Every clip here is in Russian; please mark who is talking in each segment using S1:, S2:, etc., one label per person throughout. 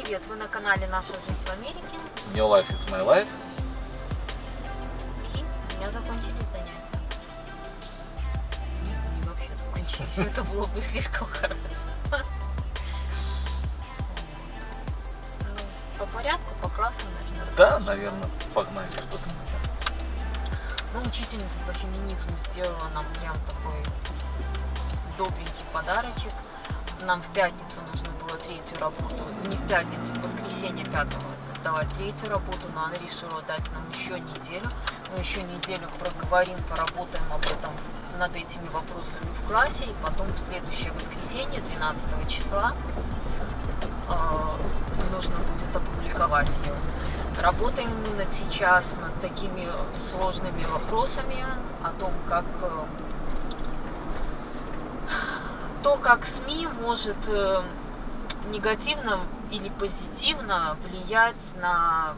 S1: привет! Вы на канале «Наша жизнь в Америке».
S2: New Life is my life.
S1: И у меня закончились занятия. Не вообще закончились. Это было бы слишком хорошо. По порядку, по классу, наверное.
S2: Да, наверное, погнали что-то на тебя.
S1: Ну, учительница по феминизму сделала нам прям такой добренький подарочек. Нам в пятницу нужно было третью работу, не в пятницу, в воскресенье 5-го сдавать третью работу, но она решила дать нам еще неделю. Мы еще неделю проговорим, поработаем об этом, над этими вопросами в классе, и потом в следующее воскресенье, 12 числа, нужно будет опубликовать ее. Работаем мы сейчас над такими сложными вопросами о том, как СМИ может негативно или позитивно влиять на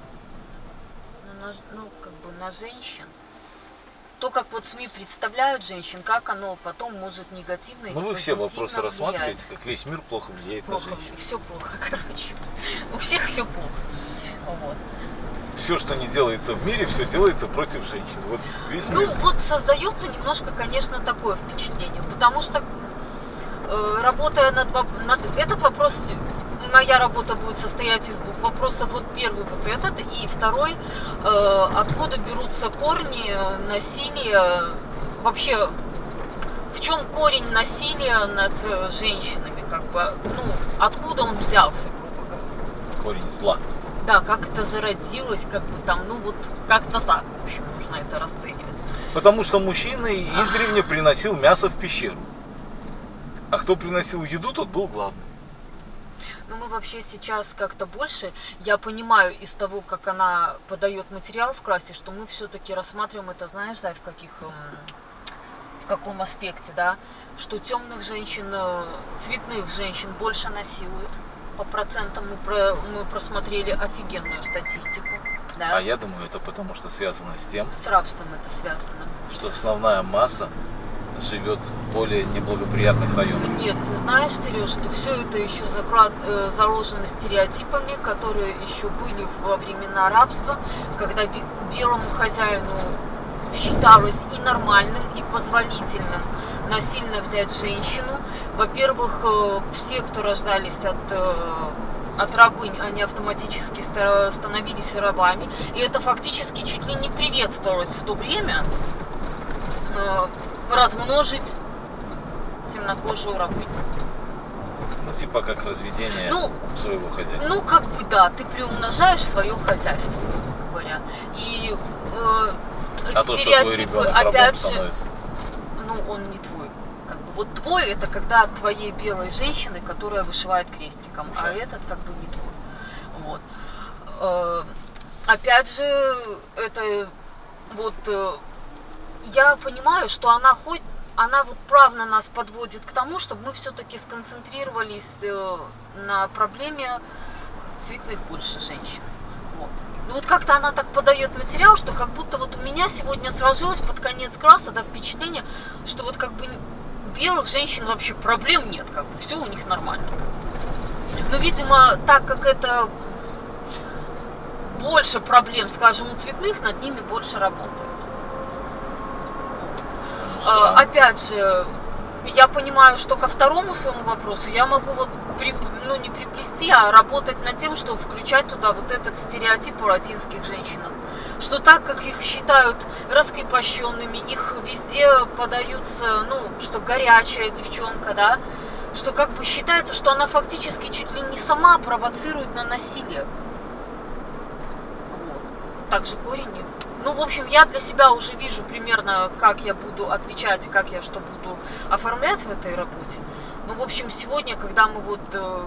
S1: женщин. То, как вот СМИ представляют женщин, как оно потом может негативно или позитивно влиять.
S2: Ну вы все вопросы рассматриваете, как весь мир плохо влияет на женщин.
S1: Все плохо, короче. У всех все плохо. Вот.
S2: Все, что не делается в мире, все делается против женщин. Вот весь мир.
S1: Ну вот создается немножко, конечно, такое впечатление, потому что работая над этот вопрос, моя работа будет состоять из двух вопросов. Вот первый вот этот, и второй, откуда берутся корни насилия, вообще в чем корень насилия над женщинами, как бы, ну, откуда он взялся, грубо говоря.
S2: Корень зла.
S1: Да, как это зародилось, как бы там, ну вот как-то так, в общем, нужно это расценивать.
S2: Потому что мужчина издревле приносил мясо в пещеру. А кто приносил еду, тот был главным.
S1: Ну, мы вообще сейчас как-то больше, я понимаю из того, как она подает материал в классе, что мы все-таки рассматриваем это, знаешь, Зай, в каком аспекте, да, что темных женщин, цветных женщин больше насилуют. По процентам мы просмотрели офигенную статистику. Да?
S2: А я думаю, это потому что связано с тем,
S1: с рабством это связано.
S2: Что основная масса живет в более неблагоприятных районах.
S1: Нет, ты знаешь, Сереж, что все это еще заложено стереотипами, которые еще были во времена рабства, когда белому хозяину считалось и нормальным, и позволительным насильно взять женщину. Во-первых, все, кто рождались от рабынь, они автоматически становились рабами. И это фактически чуть ли не приветствовалось в то время, размножить темнокожую рабыню.
S2: Ну, типа как разведение своего хозяйства.
S1: Ну, как бы да, ты приумножаешь свое хозяйство, грубо говоря. И
S2: то, что твой ребенок
S1: опять же,
S2: становится.
S1: ну, он не твой. Как бы, вот твой это когда от твоей белой женщины, которая вышивает крестиком, ужасно. А этот как бы не твой. Вот. Опять же, это вот я понимаю, что она вот плавно нас подводит к тому, чтобы мы все-таки сконцентрировались на проблеме цветных больше женщин. Вот. Ну вот как-то она так подает материал, что как будто вот у меня сегодня сложилось под конец класса, да, впечатление, что вот как бы белых женщин вообще проблем нет, как бы все у них нормально. Но, видимо, так как это больше проблем, скажем, у цветных, над ними больше работают. Опять же, я понимаю, что ко второму своему вопросу я могу вот не приплести, а работать над тем, что включать туда вот этот стереотип о латинских женщинах. Что так как их считают раскрепощенными, их везде подаются, ну, что горячая девчонка, да, что как бы считается, что она фактически чуть ли не сама провоцирует на насилие. Вот. Также корень. Ну, в общем, я для себя уже вижу примерно, как я буду отвечать, как я что буду оформлять в этой работе. Ну, в общем, сегодня, когда мы вот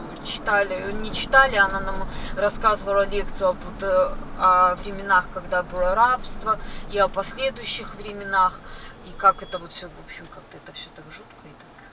S1: она нам рассказывала лекцию о временах, когда было рабство, и о последующих временах, и как это вот все, в общем, как-то это все так жутко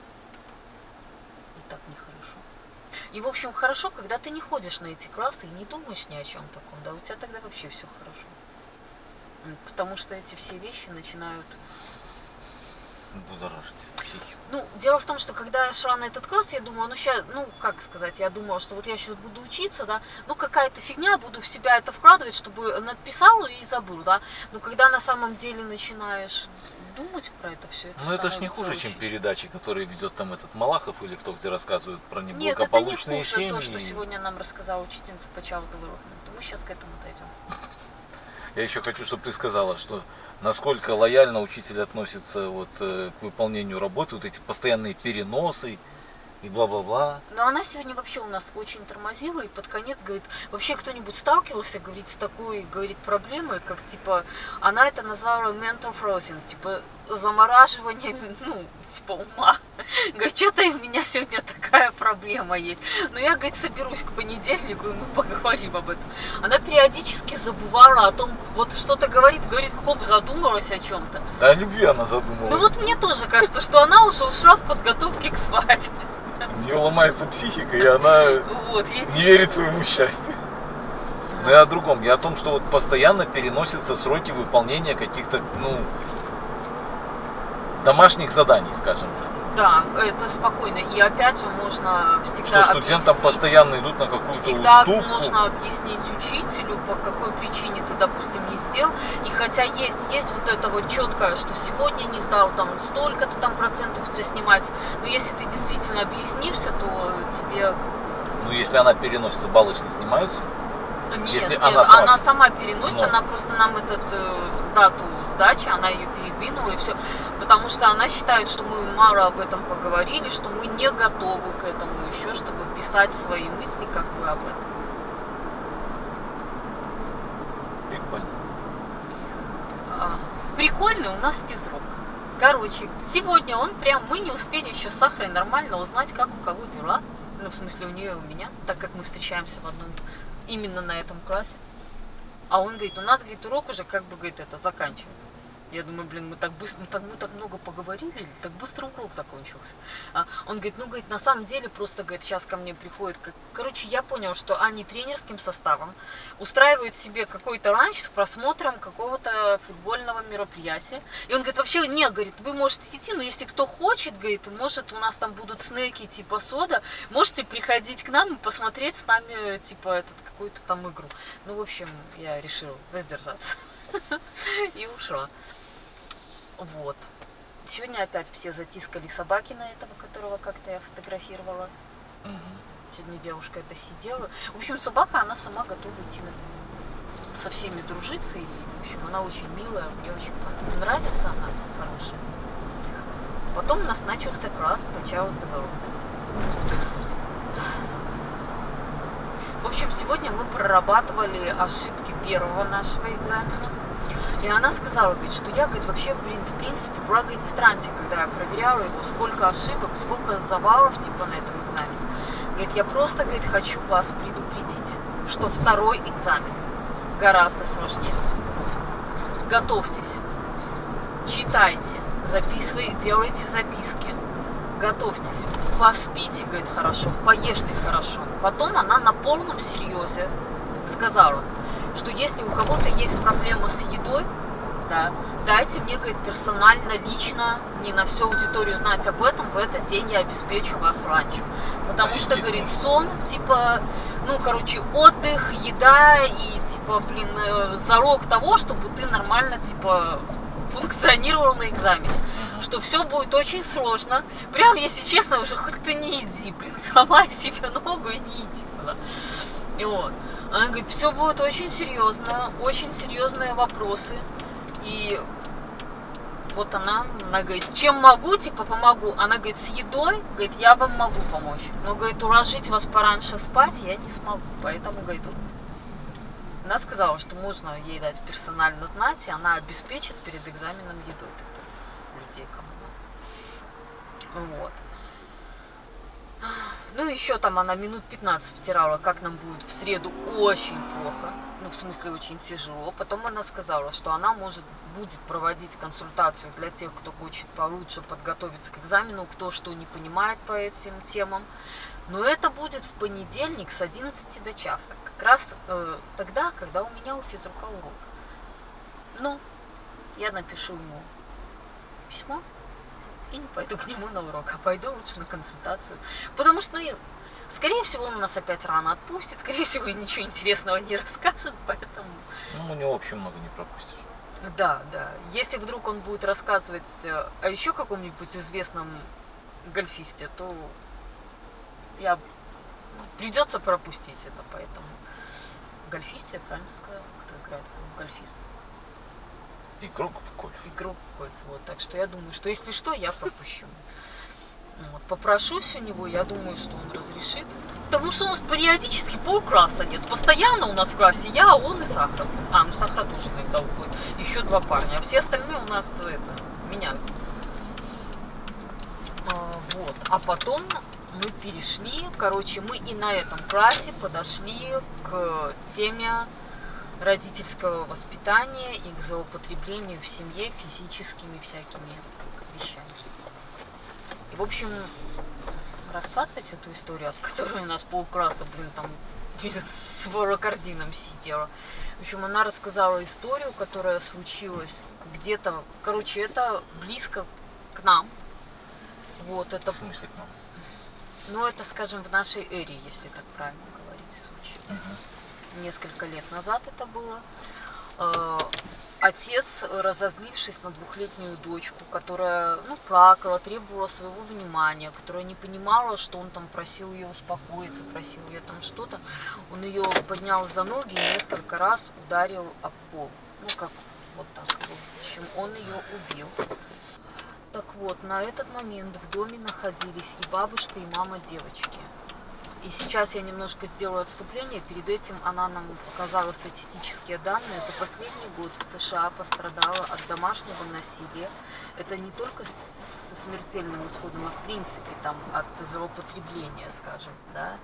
S1: и так нехорошо. И, в общем, хорошо, когда ты не ходишь на эти классы и не думаешь ни о чем таком, да, у тебя тогда вообще все хорошо. Потому что эти все вещи начинают
S2: будоражить психику.
S1: Ну, дело в том, что когда я шла на этот класс, я думала, ну сейчас, ну как сказать, я думала, что вот я сейчас буду учиться, да, ну какая-то фигня, буду в себя это вкладывать, чтобы написал и забыл, да. Но когда на самом деле начинаешь думать про это все, это
S2: Ну это ж не
S1: становится
S2: хуже,
S1: очень...
S2: чем передачи, которые ведет там этот Малахов или кто, где рассказывают про
S1: Нет, это не
S2: неблагополучные
S1: хуже
S2: семьи.
S1: то, что сегодня нам рассказала учительница по Child Development. Мы сейчас к этому дойдем.
S2: Я еще хочу, чтобы ты сказала, что насколько лояльно учитель относится вот, к выполнению работы, вот эти постоянные переносы и бла-бла-бла.
S1: Но она сегодня вообще у нас очень тормозила и под конец говорит, вообще кто-нибудь сталкивался, говорит, с такой, говорит, проблемой, как типа, она это назвала mental frozen, типа замораживание, ну, типа ума. Говорит, что-то у меня сегодня такая проблема есть. Но я, говорит, соберусь к понедельнику, и мы поговорим об этом. Она периодически забывала о том, вот что-то говорит, хоп, задумалась о чем-то.
S2: Да, о любви она задумалась.
S1: Ну вот мне тоже кажется, что она уже ушла в подготовке к свадьбе.
S2: У нее ломается психика, и она
S1: Вот,
S2: не верит своему счастью. Но я о другом. Я о том, что вот постоянно переносятся сроки выполнения каких-то, ну, домашних заданий, скажем так.
S1: Да, это спокойно. И опять же можно всегда
S2: Что студентам постоянно идут на какую-то
S1: всегда
S2: уступку.
S1: можно объяснить учителю, по какой причине ты, допустим, не сделал. И хотя есть вот это вот четкое, что сегодня не сдал, там столько-то там процентов тебя снимать. Но если ты действительно объяснишься, то тебе...
S2: Ну, если она переносится, баллы ж не снимаются.
S1: Нет,
S2: если
S1: нет,
S2: она
S1: сама переносит,
S2: Но.
S1: она просто нам дату сдачи, она ее передвинула и все. Потому что она считает, что мы мало об этом поговорили, что мы не готовы к этому еще, чтобы писать свои мысли как бы об этом.
S2: Прикольно.
S1: Прикольный у нас физрук. Короче, сегодня мы не успели еще с Сахарой нормально узнать, как у кого дела. Ну, в смысле, у нее и у меня, так как мы встречаемся в одном, именно на этом классе. А он говорит, у нас, говорит, урок уже как бы, говорит, это заканчивается. Я думаю, блин, мы так много поговорили, так быстро урок закончился. Он говорит, ну, говорит, на самом деле, просто, говорит, сейчас ко мне приходит, короче, я понял, что они тренерским составом устраивают себе какой-то ранч с просмотром какого-то футбольного мероприятия. И он говорит, вообще, нет, говорит, вы можете идти, но если кто хочет, говорит, может, у нас там будут снеки типа сода, можете приходить к нам и посмотреть с нами, типа, какую-то там игру. Ну, в общем, я решила воздержаться. И ушла. Вот. Сегодня опять все затискали собаки на этого, которого как-то я фотографировала. Сегодня девушка это сидела. В общем, собака, она сама готова идти со всеми дружиться. И, в общем, она очень милая, мне очень нравится, она хорошая. Потом у нас начался класс по Child Development. В общем, сегодня мы прорабатывали ошибки первого нашего экзамена. И она сказала, говорит, что я, говорит, вообще, блин, в принципе, была, говорит, в трансе, когда я проверяла его, сколько ошибок, сколько завалов, типа, на этом экзамене. Говорит, я просто, говорит, хочу вас предупредить, что второй экзамен гораздо сложнее. Готовьтесь, читайте, записывайте, делайте записки, готовьтесь, поспите, говорит, хорошо, поешьте хорошо. Потом она на полном серьезе сказала, что если у кого-то есть проблема с едой, да, дайте мне, говорит, персонально, лично, не на всю аудиторию знать об этом, в этот день я обеспечу вас ранчом. Потому что, говорит, сон, типа, ну, короче, отдых, еда и, типа, блин, залог того, чтобы ты нормально, типа, функционировал на экзамене. Что все будет очень сложно. Прям, если честно, уже хоть ты не иди, блин, сломай себе ногу и не иди туда. И вот. Она говорит, все будет очень серьезно, очень серьезные вопросы. И вот она говорит, чем могу, типа помогу. Она говорит, с едой, говорит, я вам могу помочь. Но, говорит, уложить вас пораньше спать я не смогу. Поэтому, говорит, она сказала, что можно ей дать персонально знать, и она обеспечит перед экзаменом едой людей, кому надо. Вот. Ну, еще там она минут 15 втирала, как нам будет в среду очень плохо, ну, в смысле, очень тяжело. Потом она сказала, что она будет проводить консультацию для тех, кто хочет получше подготовиться к экзамену, кто что не понимает по этим темам. Но это будет в понедельник с 11 до часа, как раз тогда, когда у меня у физрука урок. Ну, я напишу ему письмо и не пойду к нему на урок, а пойду лучше на консультацию. Потому что, ну, скорее всего, он нас опять рано отпустит, скорее всего, ничего интересного не расскажет, поэтому...
S2: Ну, у него вообще много не пропустишь.
S1: Да, да. Если вдруг он будет рассказывать о еще каком-нибудь известном гольфисте, то придется пропустить это, поэтому... Гольфисте, я правильно сказала, кто играет в гольфист?
S2: Игрок в гольф.
S1: Игрок в гольф, вот. Так что я думаю, что если что, я пропущу. Вот. Попрошусь у него, я думаю, что он разрешит. Потому что у нас периодически полкласса нет. Постоянно у нас в классе я, он и Сахара. Ну Сахара тоже иногда уходит. Еще 2 парня. А все остальные у нас меняют. Вот. А потом мы перешли, короче, мы и на этом классе подошли к теме родительского воспитания и к злоупотреблению в семье физическими всякими вещами. И, в общем, рассказывать эту историю, от которой у нас полкласса, там с волокордином сидела. В общем, она рассказала историю, которая случилась где-то, короче, это близко к нам. Вот, это...
S2: В смысле к нам?
S1: Ну, это, скажем, в нашей эре, если так правильно говорить, случилось. Несколько лет назад это было. Отец, разозлившись на 2-летнюю дочку, которая, плакала, требовала своего внимания, которая не понимала, что он там просил ее успокоиться, просил ее там что-то, он ее поднял за ноги и несколько раз ударил об пол. Как вот так. В общем, он ее убил. Так вот, на этот момент в доме находились и бабушка, и мама девочки. И сейчас я немножко сделаю отступление. Перед этим она нам показала статистические данные. За последний год в США пострадало от домашнего насилия. Это не только со смертельным исходом, а в принципе там от злоупотребления, скажем, да,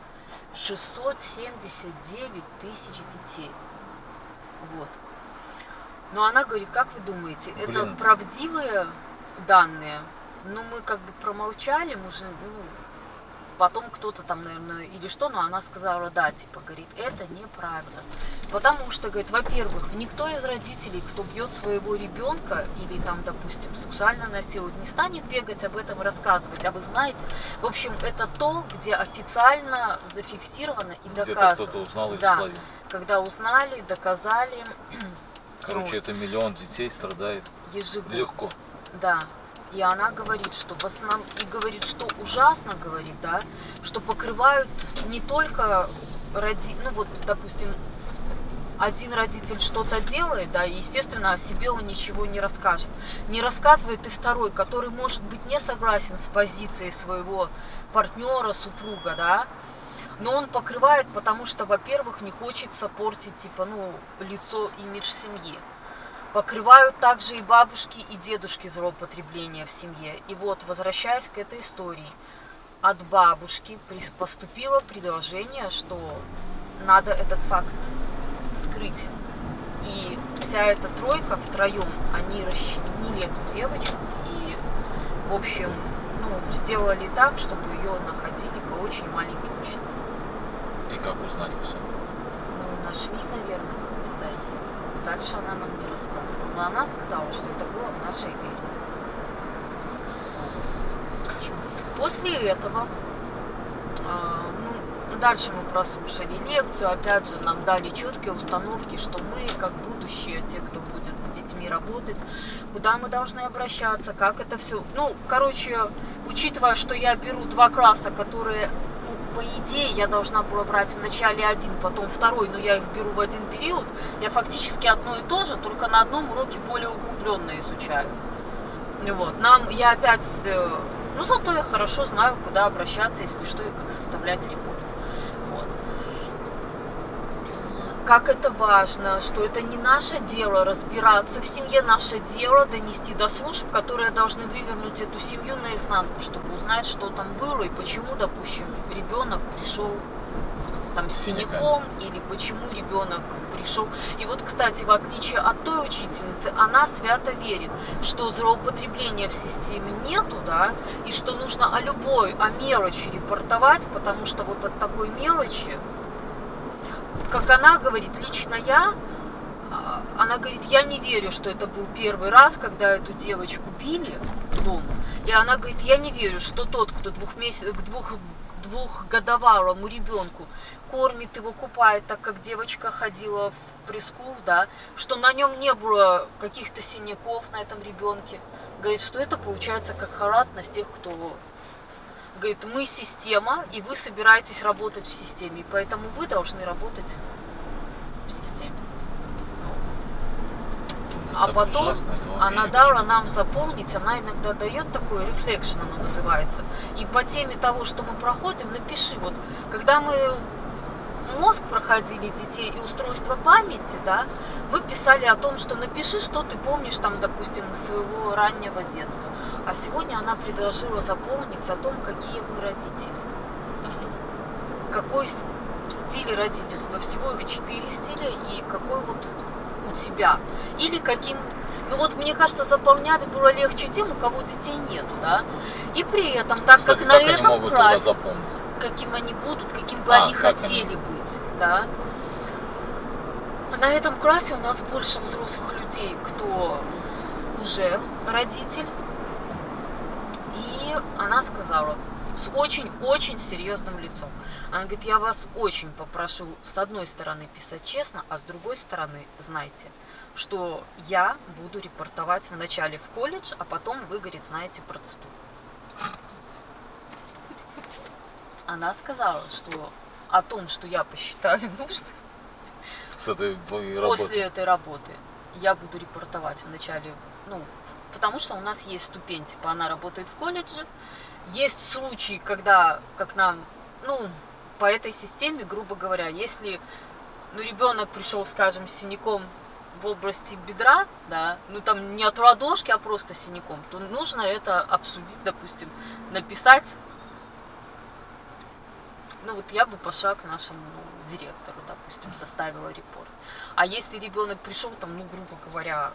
S1: 679 тысяч детей. Вот. Но она говорит, как вы думаете, это правдивые данные? Мы как бы промолчали, мы же, потом кто-то там, наверное, или что, но она сказала, да, говорит, это неправда. Потому что, говорит, во-первых, никто из родителей, кто бьет своего ребенка или там, допустим, сексуально насилует, не станет бегать об этом и рассказывать. А вы знаете, в общем, это то, где официально зафиксировано и доказано.
S2: Где-то кто-то узнал или словил.
S1: Когда узнали, доказали.
S2: Короче, это миллион детей страдает
S1: ежегодно.
S2: Легко.
S1: Да. И она говорит, что в основном, и говорит, что ужасно, говорит, да, что покрывают не только допустим, один родитель что-то делает, да, и, естественно, о себе он ничего не расскажет. Не рассказывает и второй, который, может быть, не согласен с позицией своего партнера, супруга, да, но он покрывает, потому что, во-первых, не хочется портить, лицо, имидж семьи. Покрывают также и бабушки, и дедушки злоупотребления в семье. И вот, возвращаясь к этой истории, от бабушки поступило предложение, что надо этот факт скрыть. И вся эта тройка втроем, они расчленили эту девочку и, в общем, сделали так, чтобы ее находили по очень маленьким частям.
S2: И как узнали все?
S1: Нашли, наверное, как-то за ней. Дальше она нам не рассказывала. Но она сказала, что это было в нашей вере. После этого, дальше мы прослушали лекцию, опять же нам дали четкие установки, что мы, как будущее, те, кто будет с детьми работать, куда мы должны обращаться, как это все. Учитывая, что я беру 2 класса, которые, по идее, я должна была брать вначале 1, потом 2, но я их беру в один период, я фактически одно и то же, только на одном уроке более углубленно изучаю. Вот. Я опять, зато я хорошо знаю, куда обращаться, если что, и как составлять репорт. Вот. Как это важно, что это не наше дело разбираться в семье, наше дело донести до служб, которые должны вывернуть эту семью наизнанку, чтобы узнать, что там было и почему, допустим, ребенок пришел там с синяком, или почему ребенок пришел. И вот, кстати, в отличие от той учительницы, она свято верит, что злоупотребления в системе нету, да, и что нужно о мелочи репортовать, потому что вот от такой мелочи, как она говорит, лично я Она говорит, я не верю, что это был первый раз, когда эту девочку били дома. И она говорит, я не верю, что тот, кто двухгодовалому ребенку кормит его, купает, так как девочка ходила в прескул, да, что на нем не было каких-то синяков на этом ребенке. Говорит, что это получается как халатность тех, кто... Говорит, мы система, и вы собираетесь работать в системе, поэтому вы должны работать в системе. А потом
S2: ужасно,
S1: она дала нам заполнить, она иногда дает такой рефлекшн, оно называется. И по теме того, что мы проходим, напиши. Вот, когда мы мозг проходили детей и устройство памяти, да, мы писали о том, что напиши, что ты помнишь, там, допустим, из своего раннего детства. А сегодня она предложила заполнить о том, какие мы родители. Какой стиль родительства. Всего их 4 стиля, и какой вот у тебя. Или каким... Ну вот, мне кажется, заполнять было легче тем, у кого детей нету, да. И при этом, так
S2: Кстати,
S1: как на
S2: они
S1: этом
S2: могут
S1: классе,
S2: запомнить?
S1: каким они будут, каким бы они хотели быть, да. На этом классе у нас больше взрослых людей, кто уже родитель. И она сказала с очень-очень серьезным лицом. Она говорит, я вас очень попрошу с одной стороны писать честно, а с другой стороны, знайте, что я буду репортовать вначале в колледж, а потом вы, говорит, знаете процедуру. Она сказала, что о том, что я посчитаю нужным,
S2: с этой работы.
S1: После этой работы я буду репортовать вначале, ну, потому что у нас есть ступень, типа она работает в колледже. Есть случаи, когда, как нам, ну, по этой системе, грубо говоря, если, ну, ребенок пришел, скажем, с синяком в области бедра, да, ну, там не от ладошки, а просто синяком, то нужно это обсудить, допустим, написать. Ну, вот я бы пошла к нашему директору, допустим, составила репорт. А если ребенок пришел, там, ну, грубо говоря,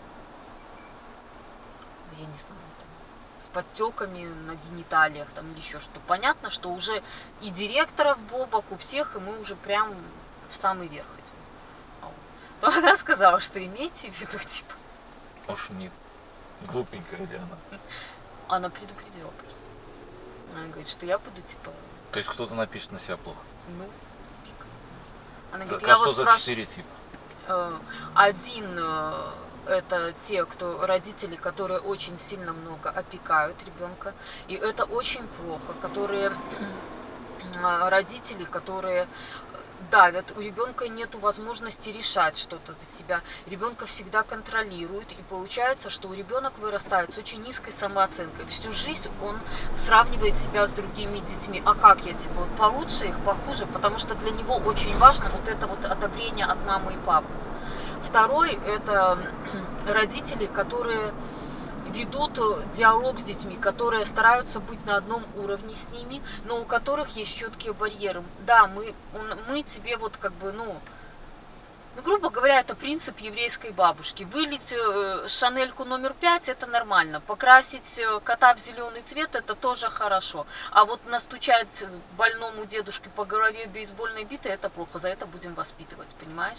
S1: я не знаю, там, с подтеками на гениталиях, там, или еще что, понятно, что уже и директоров бобок, у всех, и мы уже прям в самый верх идем. То она сказала, что имейте в виду, типа.
S2: Уж не глупенькая ли она?
S1: Она предупредила просто. Она говорит, что я буду, типа...
S2: То есть кто-то напишет на себя плохо?
S1: Ну, фиг. Она говорит,
S2: А
S1: я
S2: что
S1: вас
S2: за
S1: спрашиваю...
S2: 4 типа?
S1: Один это те, кто родители, которые очень сильно много опекают ребенка, и это очень плохо, которые родители, которые давят, у ребенка нет возможности решать что-то за себя, ребенка всегда контролируют, и получается, что у ребенка вырастает с очень низкой самооценкой. Всю жизнь он сравнивает себя с другими детьми. А как я, типа, вот получше их, похуже, потому что для него очень важно вот это вот одобрение от мамы и папы. Второй – это родители, которые ведут диалог с детьми, которые стараются быть на одном уровне с ними, но у которых есть четкие барьеры. Да, мы тебе вот как бы, ну, грубо говоря, это принцип еврейской бабушки. Вылить шанельку номер 5 – это нормально. Покрасить кота в зеленый цвет – это тоже хорошо. А вот настучать больному дедушке по голове бейсбольной битой – это плохо. За это будем воспитывать, понимаешь?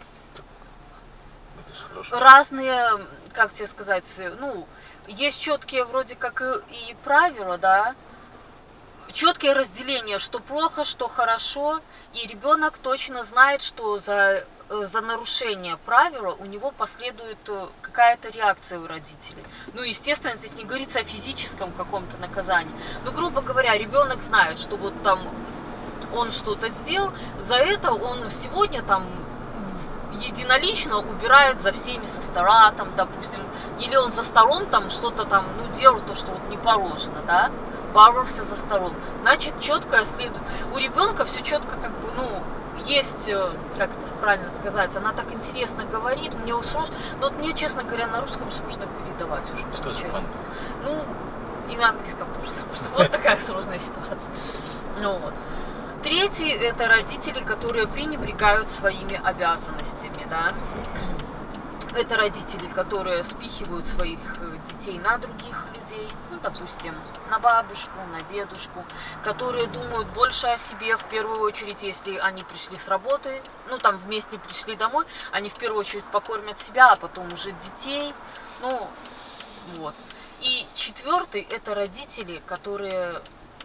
S1: Разные, как тебе сказать, ну, есть четкие вроде как и правила, да, четкие разделения, что плохо, что хорошо, и ребенок точно знает, что за нарушение правила у него последует какая-то реакция у родителей. Ну, естественно, здесь не говорится о физическом каком-то наказании. Но, грубо говоря, ребенок знает, что вот там он что-то сделал, за это он сегодня там единолично убирает за всеми со стола, там, допустим, или он за столом там что-то там, ну, делал то, что вот не положено, да, баловался за столом. Значит, четко следует. У ребенка все четко, как бы, ну, есть, как это правильно сказать, она так интересно говорит, мне сложно, но вот мне, честно говоря, на русском сложно передавать уже.
S2: Скажи,
S1: ну, и на английском тоже сложно. Вот такая сложная ситуация. Ну вот. Третий – это родители, которые пренебрегают своими обязанностями, да. Это родители, которые спихивают своих детей на других людей, ну, допустим, на бабушку, на дедушку, которые думают больше о себе в первую очередь, если они пришли с работы, ну, там вместе пришли домой, они в первую очередь покормят себя, а потом уже детей, ну, вот. И четвертый — это родители, которые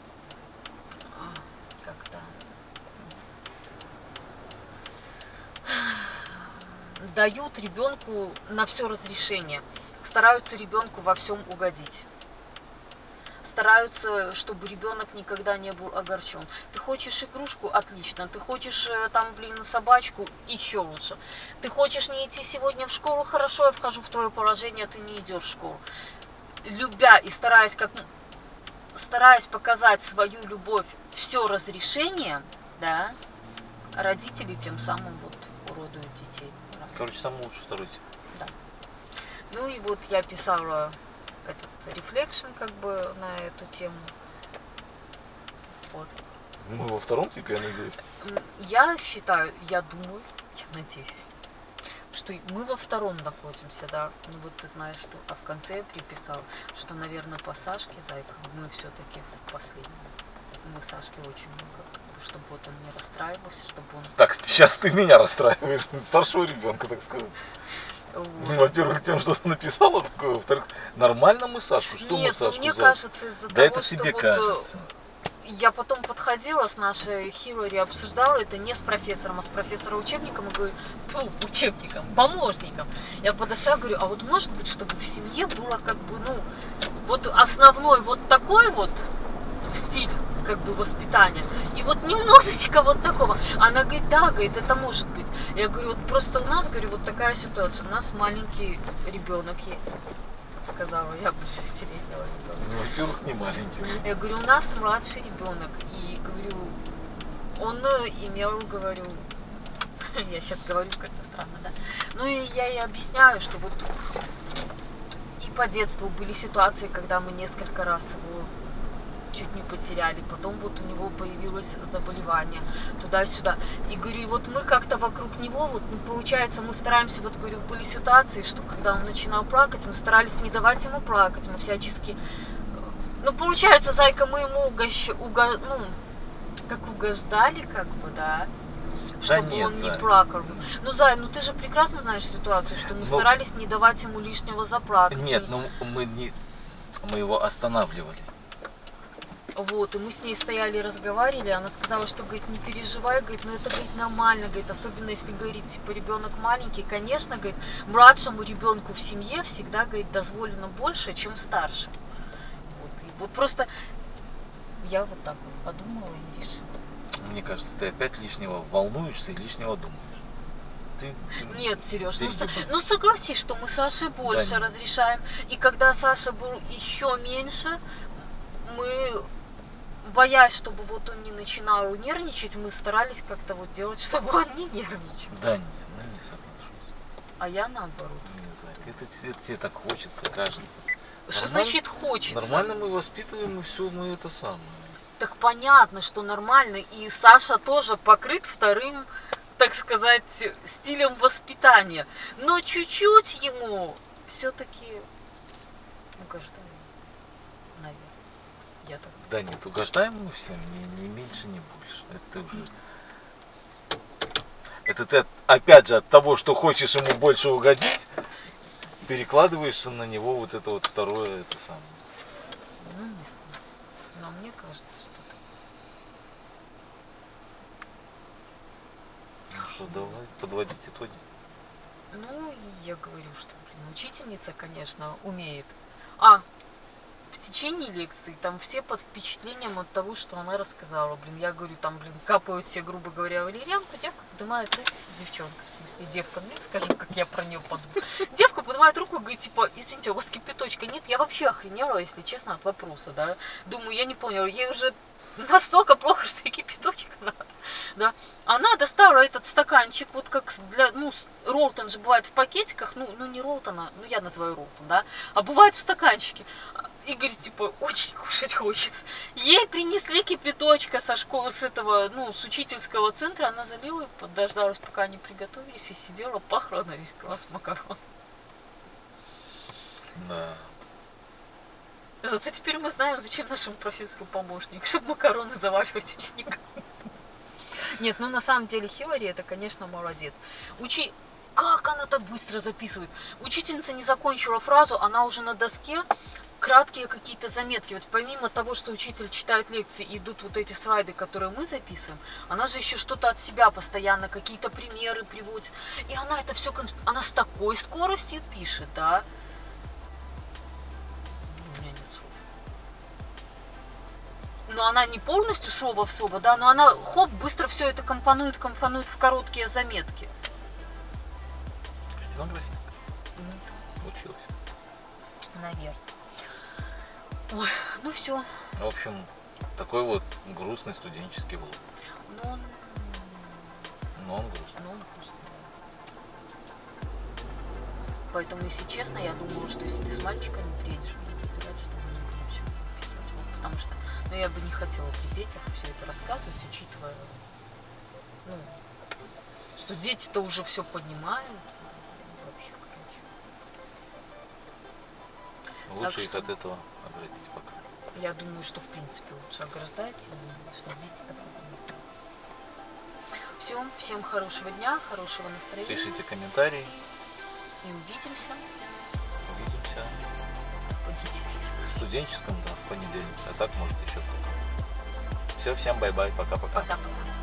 S1: как-то дают ребенку на все разрешение, стараются ребенку во всем угодить, стараются, чтобы ребенок никогда не был огорчен. Ты хочешь игрушку? Отлично. Ты хочешь там, блин, собачку? Еще лучше. Ты хочешь не идти сегодня в школу? Хорошо, я вхожу в твое положение, ты не идешь в школу. Любя и стараясь показать свою любовь, все разрешение, да, родители тем самым вот уродуют детей.
S2: Короче, самый лучший второй тип.
S1: Да. Ну и вот я писала этот рефлекшн как бы на эту тему. Вот.
S2: Мы во втором типе, я надеюсь.
S1: Я считаю, я думаю, я надеюсь, что мы во втором находимся, да. Ну вот ты знаешь, что, а в конце я приписала, что, наверное, по Сашке, зайка, мы все-таки в последнем. Мы Сашке очень много, чтобы вот он не расстраивался, чтобы он...
S2: Так, сейчас ты меня расстраиваешь, старшего ребенка, так сказать.
S1: Вот.
S2: Ну, во-первых, тем, что ты написала такое, во-вторых, нормально мы Сашку, что
S1: Нет,
S2: мы Сашку
S1: мне
S2: за...
S1: кажется, из-за
S2: Да
S1: того,
S2: это
S1: что
S2: тебе
S1: вот,
S2: кажется.
S1: я потом подходила с нашей Хиллари, обсуждала это не с профессором, а с профессором учебником, и говорю, учебником, помощником. Я подошла, говорю, а вот может быть, чтобы в семье было как бы, ну, вот основной вот такой вот стиль, как бы, воспитания, и вот немножечко вот такого. Она говорит, да, говорит, это может быть. Я говорю, вот просто у нас, говорю, вот такая ситуация, у нас маленький ребенок есть. Сказала я, больше 6-летнего ребенка.
S2: Ну, во-первых, не маленький.
S1: Я говорю, у нас младший ребенок, и говорю, он имел, говорю, я сейчас говорю как-то странно, да, ну и я ей объясняю, что вот и по детству были ситуации, когда мы несколько раз его чуть не потеряли, потом вот у него появилось заболевание, туда-сюда, и говорю, и вот мы как-то вокруг него, вот, ну, получается, мы стараемся, вот говорю, были ситуации, что когда он начинал плакать, мы старались не давать ему плакать, мы всячески, ну, получается, зайка, мы ему ну, как угождали, как бы, да, чтобы
S2: нет,
S1: он не
S2: Зай.
S1: плакал. Ну, Зай, ну ты же прекрасно знаешь ситуацию, что мы старались не давать ему лишнего заплакать.
S2: Нет, ну мы его останавливали.
S1: Вот, и мы с ней стояли и разговаривали, она сказала, что, говорит, не переживай, говорит, ну это, говорит, нормально, говорит, особенно если, говорит, типа, ребенок маленький, конечно, говорит, младшему ребенку в семье всегда, говорит, дозволено больше, чем старшему. Вот, и вот просто я вот так вот подумала и решила.
S2: Мне кажется, ты опять лишнего волнуешься и лишнего думаешь. Ты...
S1: Нет, Сереж,
S2: ты...
S1: ну согласись, что мы Саше больше
S2: Да,
S1: разрешаем, и когда Саша был еще меньше, мы... Боясь, чтобы вот он не начинал нервничать, мы старались как-то вот делать, чтобы он не нервничал.
S2: Да нет, ну не соглашусь.
S1: А я наоборот.
S2: Не знаю, это тебе так хочется, кажется.
S1: Что значит хочется?
S2: Нормально мы воспитываем, и все, мы это самое.
S1: Так понятно, что нормально. И Саша тоже покрыт вторым, так сказать, стилем воспитания. Но чуть-чуть ему все-таки угождаем. Наверное. Я так.
S2: Да нет, угождаем мы всем, не меньше, не больше. Это уже... Это ты опять же от того, что хочешь ему больше угодить, перекладываешься на него вот это вот второе, это самое.
S1: Ну, не знаю. Но мне кажется, что так.
S2: Ну что, давай подводить итоги.
S1: Ну, и я говорю, что, блин, учительница, конечно, умеет. В течение лекции там все под впечатлением от того, что она рассказала. Блин, я говорю, там, блин, капают все, грубо говоря, валерьянку, девка поднимает руку, девчонка, в смысле, девка, мне скажи, как я про нее подумала. Девка поднимает руку и говорит, типа, извините, у вас кипяточка нет? Я вообще охренела, если честно, от вопроса, да. Думаю, я не поняла, ей уже настолько плохо, что и кипяточек надо. да, она достала этот стаканчик, вот как для, ну, Ролтон же бывает в пакетиках, ну не Ролтона, ну я называю Ролтон, да, а бывает в стаканчике. И говорит, типа, очень кушать хочется. Ей принесли кипяточка со школы, с этого, ну, с учительского центра, она залила, дождалась, пока они приготовились, и сидела, пахла на весь класс макарон.
S2: Да.
S1: Зато теперь мы знаем, зачем нашему профессору помощник, чтобы макароны заваривать ученикам. Нет, ну на самом деле Хиллари это, конечно, молодец. Как она так быстро записывает? Учительница не закончила фразу, она уже на доске краткие какие-то заметки. Вот помимо того, что учитель читает лекции и идут вот эти слайды, которые мы записываем, она же еще что-то от себя постоянно, какие-то примеры приводит. И она это все, она с такой скоростью пишет, да? У меня нет слов. Но она не полностью слово в слово, да, но она, хоп, быстро все это компонует в короткие заметки.
S2: Стенографистка? Училась.
S1: Наверное. Ой, ну все.
S2: В общем, такой вот грустный студенческий влог.
S1: Но он
S2: грустный.
S1: Поэтому, если честно, я думала, что если ты с мальчиками приедешь меня забирать, чтобы мы будем все записывать. Вот, потому что, ну, я бы не хотела при детях все это рассказывать, учитывая, ну, что дети-то уже все понимают. Вообще, короче.
S2: Лучше их от этого оградить пока.
S1: Я думаю, что в принципе лучше ограждать, и что дети такого не знают. Все, всем хорошего дня, хорошего настроения.
S2: Пишите комментарии.
S1: И увидимся.
S2: Увидимся
S1: В понедельник.
S2: в студенческом, да, в понедельник. А так может еще кто-то. Все, всем бай-бай, пока-пока.
S1: Пока-пока.